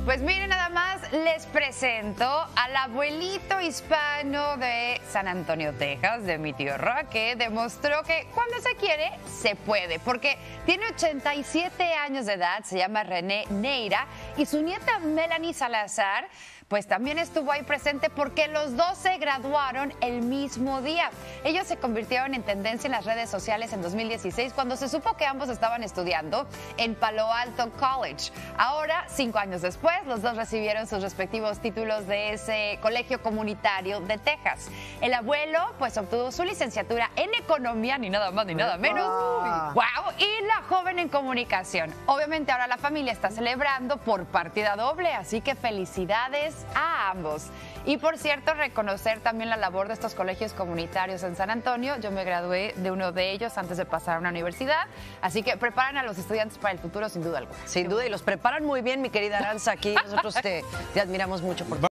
Pues miren, nada más les presento al abuelito hispano de San Antonio, Texas, de mi tío Roa, que demostró que cuando se quiere, se puede, porque tiene 87 años de edad, se llama René Neira, y su nieta Melanie Salazar, pues también estuvo ahí presente porque los dos se graduaron el mismo día. Ellos se convirtieron en tendencia en las redes sociales en 2016 cuando se supo que ambos estaban estudiando en Palo Alto College. Ahora, 5 años después, los dos recibieron sus respectivos títulos de ese colegio comunitario de Texas. El abuelo, pues, obtuvo su licenciatura en economía, ni nada más ni nada menos. ¡Wow! Y la joven en comunicación. Obviamente ahora la familia está celebrando por partida doble, así que felicidades a ambos. Y por cierto, reconocer también la labor de estos colegios comunitarios en San Antonio. Yo me gradué de uno de ellos antes de pasar a una universidad, así que preparan a los estudiantes para el futuro sin duda alguna. Sin duda, y los preparan muy bien, mi querida Aranza, aquí nosotros te admiramos mucho por